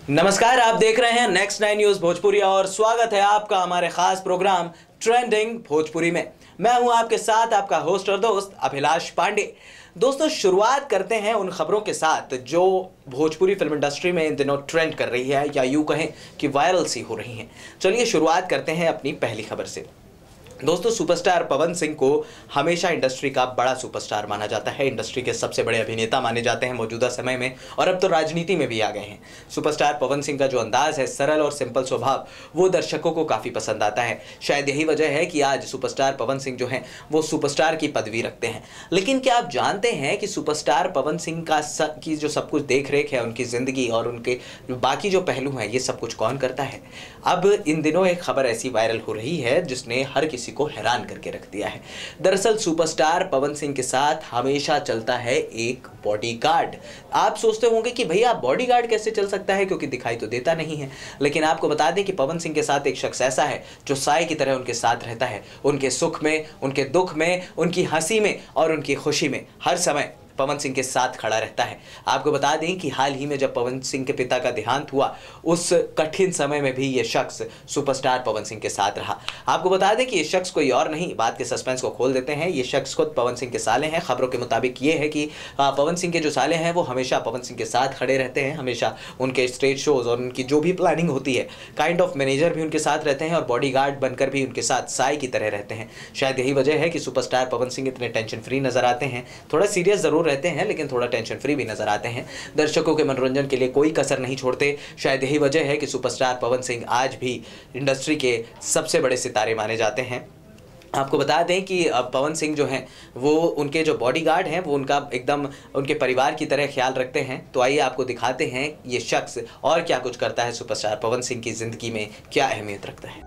नमस्कार, आप देख रहे हैं नेक्स्ट 9 न्यूज भोजपुरी और स्वागत है आपका हमारे खास प्रोग्राम ट्रेंडिंग भोजपुरी में। मैं हूं आपके साथ आपका होस्ट और दोस्त अभिलाष पांडे। दोस्तों, शुरुआत करते हैं उन खबरों के साथ जो भोजपुरी फिल्म इंडस्ट्री में इन दिनों ट्रेंड कर रही है या यूं कहें कि वायरल सी हो रही हैं। चलिए शुरुआत करते हैं अपनी पहली खबर से। दोस्तों, सुपरस्टार पवन सिंह को हमेशा इंडस्ट्री का बड़ा सुपरस्टार माना जाता है। इंडस्ट्री के सबसे बड़े अभिनेता माने जाते हैं मौजूदा समय में, और अब तो राजनीति में भी आ गए हैं। सुपरस्टार पवन सिंह का जो अंदाज है, सरल और सिंपल स्वभाव, वो दर्शकों को काफ़ी पसंद आता है। शायद यही वजह है कि आज सुपरस्टार पवन सिंह जो हैं वो सुपरस्टार की पदवी रखते हैं। लेकिन क्या आप जानते हैं कि सुपरस्टार पवन सिंह की जो सब कुछ देख रेख है, उनकी ज़िंदगी और उनके बाकी जो पहलू हैं, ये सब कुछ कौन करता है? अब इन दिनों एक खबर ऐसी वायरल हो रही है जिसने हर किसी को हैरान करके रख दिया है। दरअसल सुपरस्टार पवन सिंह के साथ हमेशा चलता है एक बॉडीगार्ड। आप सोचते होंगे कि भैया बॉडीगार्ड कैसे चल सकता है, क्योंकि दिखाई तो देता नहीं है। लेकिन आपको बता दें कि पवन सिंह के साथ एक शख्स ऐसा है जो साए की तरह उनके साथ रहता है। उनके सुख में, उनके दुख में, उनकी हंसी में और उनकी खुशी में हर समय पवन सिंह के साथ खड़ा रहता है। आपको बता दें कि हाल ही में जब पवन सिंह के पिता का देहांत हुआ, उस कठिन समय में भी ये शख्स सुपरस्टार पवन सिंह के साथ रहा। आपको बता दें कि ये शख्स कोई और नहीं, बात के सस्पेंस को खोल देते हैं। ये शख्स खुद पवन सिंह के साले हैं। खबरों के मुताबिक ये है कि पवन सिंह के जो साले हैं वो हमेशा पवन सिंह के साथ खड़े रहते हैं। हमेशा उनके स्टेज शोज और उनकी जो भी प्लानिंग होती है, काइंड ऑफ मैनेजर भी उनके साथ रहते हैं और बॉडीगार्ड बनकर भी उनके साथ साए की तरह रहते हैं। शायद यही वजह है कि सुपरस्टार पवन सिंह इतने टेंशन फ्री नजर आते हैं। थोड़ा सीरियस जरूर रहते हैं लेकिन थोड़ा टेंशन फ्री भी नजर आते हैं। दर्शकों के मनोरंजन के लिए कोई कसर नहीं छोड़ते। शायद यही वजह है कि सुपरस्टार पवन सिंह आज भी इंडस्ट्री के सबसे बड़े सितारे माने जाते हैं। आपको बता दें कि पवन सिंह जो हैं वो उनके जो बॉडीगार्ड हैं वो उनका एकदम उनके परिवार की तरह ख्याल रखते हैं। तो आइए आपको दिखाते हैं ये शख्स और क्या कुछ करता है, सुपरस्टार पवन सिंह की ज़िंदगी में क्या अहमियत रखता है।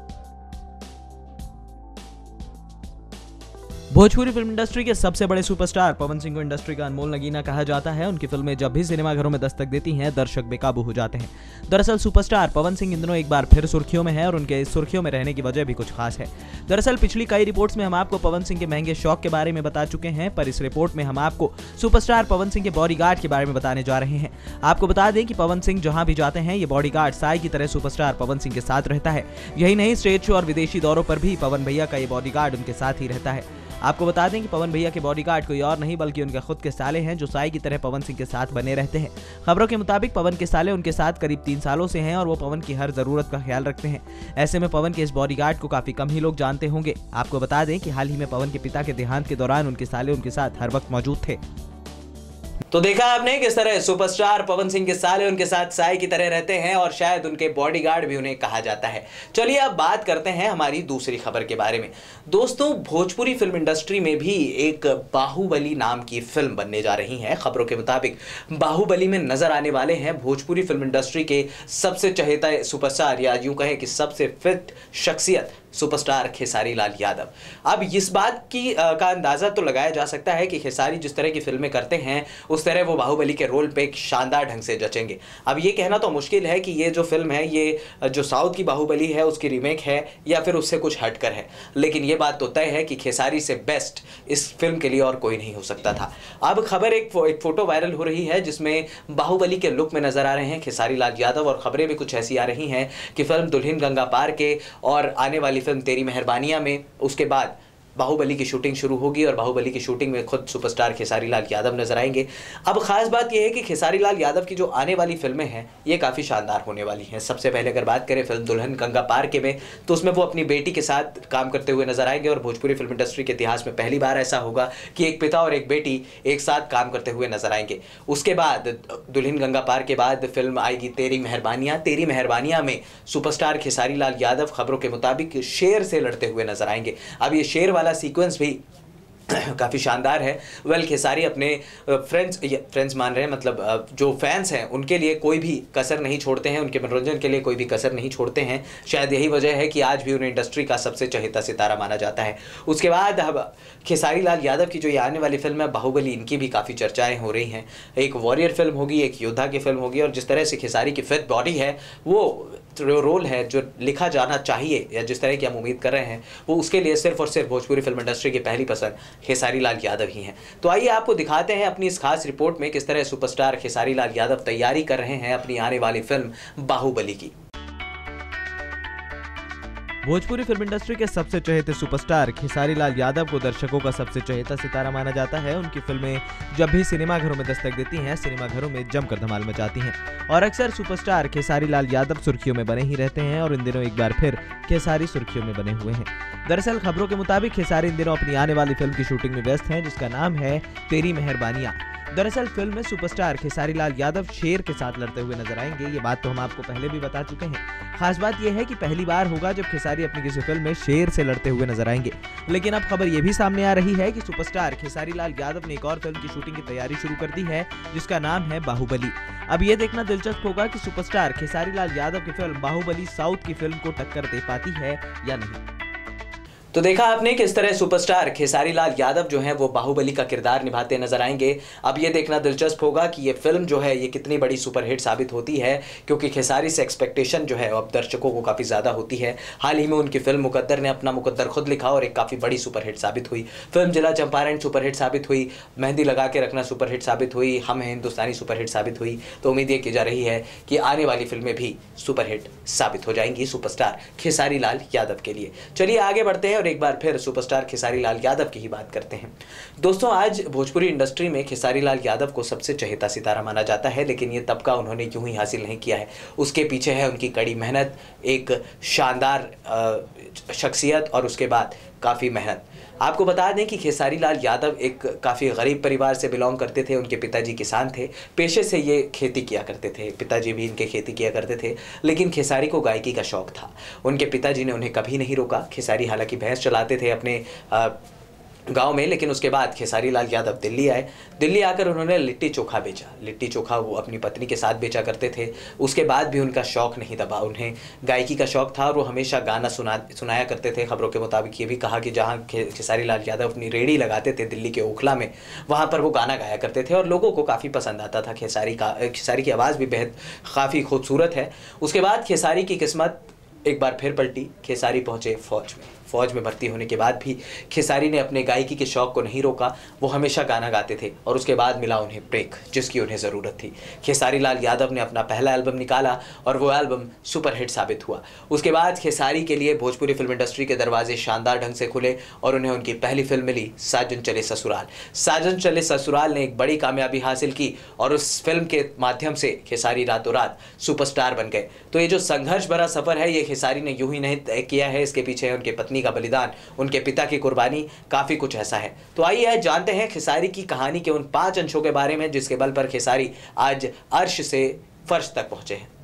भोजपुरी फिल्म इंडस्ट्री के सबसे बड़े सुपरस्टार पवन सिंह को इंडस्ट्री का अनमोल नगीना कहा जाता है। उनकी फिल्में जब भी सिनेमाघरों में दस्तक देती हैं, दर्शक बेकाबू हो जाते हैं। दरअसल सुपरस्टार पवन सिंह इन दिनों एक बार फिर सुर्खियों में है और उनके इस सुर्खियों में रहने की वजह भी कुछ खास है। दरअसल पिछली कई रिपोर्ट्स में हम आपको पवन सिंह के महंगे शौक के बारे में बता चुके हैं, पर इस रिपोर्ट में हम आपको सुपरस्टार पवन सिंह के बॉडीगार्ड के बारे में बताने जा रहे हैं। आपको बता दें कि पवन सिंह जहां भी जाते हैं, ये बॉडीगार्ड साए की तरह सुपरस्टार पवन सिंह के साथ रहता है। यही नहीं, स्टेज शो और विदेशी दौरों पर भी पवन भैया का ये बॉडीगार्ड उनके साथ ही रहता है। आपको बता दें कि पवन भैया के बॉडीगार्ड कोई और नहीं बल्कि उनके खुद के साले हैं, जो साए की तरह पवन सिंह के साथ बने रहते हैं। खबरों के मुताबिक पवन के साले उनके साथ करीब 3 सालों से हैं और वो पवन की हर जरूरत का ख्याल रखते हैं। ऐसे में पवन के इस बॉडीगार्ड को काफी कम ही लोग जानते होंगे। आपको बता दें कि हाल ही में पवन के पिता के देहांत के दौरान उनके साले उनके साथ हर वक्त मौजूद थे। तो देखा आपने किस तरह सुपरस्टार पवन सिंह के साले उनके साथ साए की तरह रहते हैं और शायद उनके बॉडीगार्ड भी उन्हें कहा जाता है। चलिए अब बात करते हैं हमारी दूसरी खबर के बारे में। दोस्तों, भोजपुरी फिल्म इंडस्ट्री में भी एक बाहुबली नाम की फिल्म बनने जा रही है। खबरों के मुताबिक बाहुबली में नजर आने वाले हैं भोजपुरी फिल्म इंडस्ट्री के सबसे चहेता सुपरस्टार, या यूं कहें कि सबसे फिट शख्सियत, सुपरस्टार खेसारी लाल यादव। अब इस बात का अंदाजा तो लगाया जा सकता है कि खेसारी जिस तरह की फिल्में करते हैं उस तरह वो बाहुबली के रोल पे एक शानदार ढंग से जचेंगे। अब ये कहना तो मुश्किल है कि ये जो फिल्म है, ये जो साउथ की बाहुबली है उसकी रीमेक है या फिर उससे कुछ हटकर है, लेकिन ये बात तो तय है कि खेसारी से बेस्ट इस फिल्म के लिए और कोई नहीं हो सकता था। अब खबर एक फोटो वायरल हो रही है जिसमें बाहुबली के लुक में नजर आ रहे हैं खेसारी लाल यादव, और खबरें भी कुछ ऐसी आ रही हैं कि फिल्म दुल्हन गंगा पार के और आने वाली फिल्म तेरी मेहरबानियां में उसके बाद बाहुबली की शूटिंग शुरू होगी और बाहुबली की शूटिंग में खुद सुपरस्टार खेसारी लाल यादव नजर आएंगे। अब खास बात यह है कि खेसारी लाल यादव की जो आने वाली फिल्में हैं ये काफ़ी शानदार होने वाली हैं। सबसे पहले अगर बात करें फिल्म दुल्हन गंगा पार के में, तो उसमें वो अपनी बेटी के साथ काम करते हुए नजर आएंगे और भोजपुरी फिल्म इंडस्ट्री के इतिहास में पहली बार ऐसा होगा कि एक पिता और एक बेटी एक साथ काम करते हुए नजर आएंगे। उसके बाद दुल्हन गंगा पार के बाद फिल्म आएगी तेरी मेहरबानियां। तेरी मेहरबानियां में सुपरस्टार खेसारी लाल यादव खबरों के मुताबिक शेर से लड़ते हुए नजर आएंगे। अब ये शेर वाला सीक्वेंस भी काफ़ी शानदार है। खेसारी अपने फ्रेंड्स मान रहे हैं, मतलब जो फैंस हैं उनके लिए कोई भी कसर नहीं छोड़ते हैं, उनके मनोरंजन के लिए कोई भी कसर नहीं छोड़ते हैं। शायद यही वजह है कि आज भी उन्हें इंडस्ट्री का सबसे चहेता सितारा माना जाता है। उसके बाद अब खेसारी लाल यादव की जो ये आने वाली फिल्म है बाहुबली, इनकी भी काफ़ी चर्चाएँ हो रही हैं। एक वॉरियर फिल्म होगी, एक योद्धा की फिल्म होगी, और जिस तरह से खेसारी की फिट बॉडी है वो जो रोल है जो लिखा जाना चाहिए या जिस तरह की हम उम्मीद कर रहे हैं, वो उसके लिए सिर्फ और सिर्फ भोजपुरी फिल्म इंडस्ट्री की पहली पसंद खेसारी लाल यादव ही हैं। तो आइए आपको दिखाते हैं अपनी इस खास रिपोर्ट में किस तरह सुपरस्टार खेसारी लाल यादव तैयारी कर रहे हैं अपनी आने वाली फिल्म बाहुबली की। भोजपुरी फिल्म इंडस्ट्री के सबसे चहेते सुपरस्टार खेसारी लाल यादव को दर्शकों का सबसे चहेता सितारा माना जाता है। उनकी फिल्में जब भी सिनेमाघरों में दस्तक देती हैं, सिनेमाघरों में जमकर धमाल मचाती हैं और अक्सर सुपरस्टार खेसारी लाल यादव सुर्खियों में बने ही रहते हैं और इन दिनों एक बार फिर खेसारी सुर्खियों में बने हुए हैं। दरअसल खबरों के मुताबिक खेसारी इन दिनों अपनी आने वाली फिल्म की शूटिंग में व्यस्त हैं, जिसका नाम है तेरी मेहरबानियां। दरअसल फिल्म में सुपरस्टार खेसारी लाल यादव शेर के साथ लड़ते हुए नजर आएंगे। ये बात तो हम आपको पहले भी बता चुके हैं। खास बात यह है कि पहली बार होगा जब खेसारी अपनी किसी फिल्म में शेर से लड़ते हुए नजर आएंगे। लेकिन अब खबर यह भी सामने आ रही है कि सुपरस्टार खेसारी लाल यादव ने एक और फिल्म की शूटिंग की तैयारी शुरू कर दी है, जिसका नाम है बाहुबली। अब ये देखना दिलचस्प होगा कि सुपरस्टार खेसारी लाल यादव की फिल्म बाहुबली साउथ की फिल्म को टक्कर दे पाती है या नहीं। तो देखा आपने किस तरह सुपरस्टार खेसारी लाल यादव जो हैं वो बाहुबली का किरदार निभाते नजर आएंगे। अब ये देखना दिलचस्प होगा कि ये फिल्म जो है ये कितनी बड़ी सुपरहिट साबित होती है, क्योंकि खेसारी से एक्सपेक्टेशन जो है अब दर्शकों को काफ़ी ज़्यादा होती है। हाल ही में उनकी फिल्म मुकद्दर ने अपना मुकद्दर खुद लिखा और एक काफ़ी बड़ी सुपरहिट साबित हुई। फिल्म जिला चंपारण सुपरहिट साबित हुई, मेहंदी लगा के रखना सुपरहिट साबित हुई, हम हिंदुस्तानी सुपरहिट साबित हुई। तो उम्मीद ये की जा रही है कि आने वाली फिल्में भी सुपरहिट साबित हो जाएंगी सुपरस्टार खेसारी लाल यादव के लिए। चलिए आगे बढ़ते हैं और एक बार फिर सुपरस्टार खेसारी लाल यादव की ही बात करते हैं। दोस्तों, आज भोजपुरी इंडस्ट्री में खेसारी लाल यादव को सबसे चहेता सितारा माना जाता है, लेकिन ये तबका उन्होंने यूं ही हासिल नहीं किया है। उसके पीछे है उनकी कड़ी मेहनत, एक शानदार शख्सियत और उसके बाद काफ़ी मेहनत। आपको बता दें कि खेसारी लाल यादव एक काफ़ी गरीब परिवार से बिलोंग करते थे। उनके पिताजी किसान थे, पेशे से ये खेती किया करते थे, पिताजी भी इनके खेती किया करते थे। लेकिन खेसारी को गायकी का शौक़ था। उनके पिताजी ने उन्हें कभी नहीं रोका। खेसारी हालांकि भैंस चलाते थे अपने गांव में, लेकिन उसके बाद खेसारी लाल यादव दिल्ली आए। दिल्ली आकर उन्होंने लिट्टी चोखा बेचा। लिट्टी चोखा वो अपनी पत्नी के साथ बेचा करते थे। उसके बाद भी उनका शौक़ नहीं दबा, उन्हें गायकी का शौक़ था और वो हमेशा गाना सुनाया करते थे। खबरों के मुताबिक ये भी कहा कि जहाँ खेसारी लाल यादव अपनी रेहड़ी लगाते थे दिल्ली के ओखला में, वहाँ पर वो गाना गाया करते थे और लोगों को काफ़ी पसंद आता था। खेसारी की आवाज़ भी बेहद काफ़ी खूबसूरत है। उसके बाद खेसारी की किस्मत एक बार फिर पलटी। खेसारी पहुँचे फ़ौज में भर्ती होने के बाद भी खेसारी ने अपने गायकी के शौक़ को नहीं रोका। वो हमेशा गाना गाते थे और उसके बाद मिला उन्हें ब्रेक, जिसकी उन्हें ज़रूरत थी। खेसारी लाल यादव ने अपना पहला एल्बम निकाला और वो एल्बम सुपरहिट साबित हुआ। उसके बाद खेसारी के लिए भोजपुरी फिल्म इंडस्ट्री के दरवाजे शानदार ढंग से खुले और उन्हें उनकी पहली फिल्म मिली साजन चले ससुराल। साजन चले ससुराल ने एक बड़ी कामयाबी हासिल की और उस फिल्म के माध्यम से खेसारी रातों रात सुपरस्टार बन गए। तो ये जो संघर्ष भरा सफ़र है ये खेसारी ने यूं ही नहीं तय किया है। इसके पीछे है उनके पत्नी का बलिदान, उनके पिता की कुर्बानी, काफ़ी कुछ ऐसा है। तो आइए जानते हैं खेसारी की कहानी के उन 5 अंशों के बारे में जिसके बल पर खेसारी आज अर्श से फर्श तक पहुंचे हैं।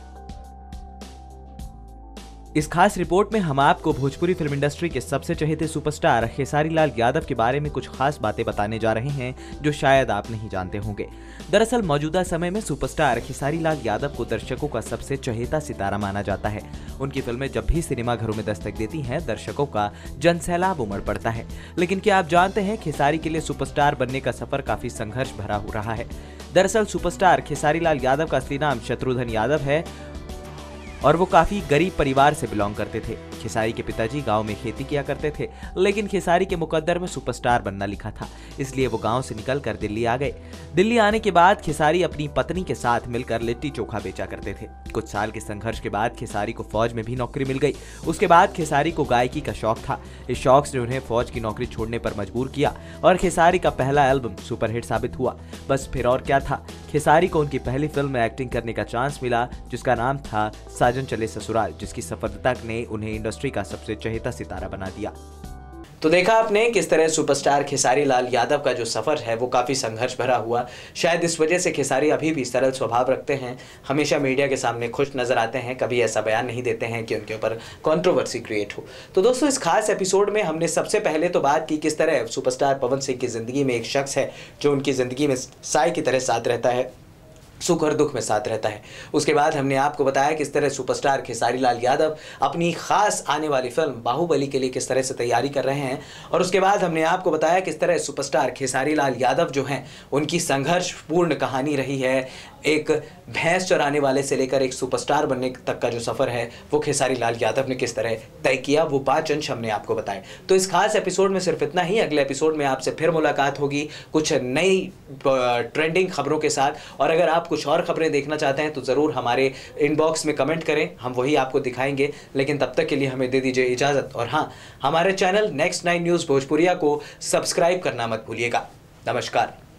इस खास रिपोर्ट में हम आपको भोजपुरी फिल्म इंडस्ट्री के सबसे चहेते सुपरस्टार खेसारी लाल यादव के बारे में कुछ खास बातें बताने जा रहे हैं जो शायद आप नहीं जानते होंगे। दरअसल मौजूदा समय में सुपरस्टार खेसारी लाल यादव को दर्शकों का सबसे चहेता सितारा माना जाता है। उनकी फिल्में जब भी सिनेमाघरों में दस्तक देती हैं, दर्शकों का जनसैलाब उमड़ पड़ता है। लेकिन क्या आप जानते हैं खेसारी के लिए सुपरस्टार बनने का सफर काफी संघर्ष भरा हो रहा है। दरअसल सुपरस्टार खेसारी लाल यादव का असली नाम शत्रुघ्न यादव है और वो काफी गरीब परिवार से बिलोंग करते थे। खेसारी के पिताजी गांव में खेती किया करते थे, लेकिन खेसारी के मुकद्दर में सुपरस्टार बनना लिखा था, इसलिए वो गांव से निकलकर दिल्ली आ गए। दिल्ली आने के बाद खेसारी अपनी पत्नी के साथ मिलकर लिट्टी चोखा बेचा करते थे। कुछ साल के संघर्ष के बाद खेसारी को फौज में भी नौकरी मिल गई। उसके बाद खेसारी को गायकी का शौक था। इस शौक ने उन्हें फौज की नौकरी छोड़ने पर मजबूर किया और खेसारी का पहला एल्बम सुपरहिट साबित हुआ। बस फिर और क्या था, खेसारी को उनकी पहली फिल्म में एक्टिंग करने का चांस मिला, जिसका नाम था साजन चले ससुराल, जिसकी सफलता ने उन्हें इंडस्ट्री का सबसे चहेता सितारा बना दिया। तो देखा आपने किस तरह सुपरस्टार खेसारी लाल यादव का जो सफ़र है वो काफ़ी संघर्ष भरा हुआ। शायद इस वजह से खेसारी अभी भी सरल स्वभाव रखते हैं, हमेशा मीडिया के सामने खुश नज़र आते हैं, कभी ऐसा बयान नहीं देते हैं कि उनके ऊपर कंट्रोवर्सी क्रिएट हो। तो दोस्तों, इस खास एपिसोड में हमने सबसे पहले तो बात की किस तरह सुपरस्टार पवन सिंह की ज़िंदगी में एक शख्स है जो उनकी ज़िंदगी में साय की तरह साथ रहता है, सुख और दुख में साथ रहता है। उसके बाद हमने आपको बताया किस तरह सुपरस्टार खेसारी लाल यादव अपनी खास आने वाली फिल्म बाहुबली के लिए किस तरह से तैयारी कर रहे हैं, और उसके बाद हमने आपको बताया किस तरह सुपरस्टार खेसारी लाल यादव जो हैं उनकी संघर्षपूर्ण कहानी रही है एक भैंस चराने वाले से लेकर एक सुपरस्टार बनने तक का जो सफ़र है वो खेसारी लाल यादव ने किस तरह तय किया, वो बात चंद हमने आपको बताए। तो इस खास एपिसोड में सिर्फ इतना ही। अगले एपिसोड में आपसे फिर मुलाकात होगी कुछ नई ट्रेंडिंग खबरों के साथ। और अगर आप कुछ और खबरें देखना चाहते हैं तो ज़रूर हमारे इनबॉक्स में कमेंट करें, हम वही आपको दिखाएंगे। लेकिन तब तक के लिए हमें दे दीजिए इजाज़त। और हाँ, हमारे चैनल नेक्स्ट 9 न्यूज़ भोजपुरिया को सब्सक्राइब करना मत भूलिएगा। नमस्कार।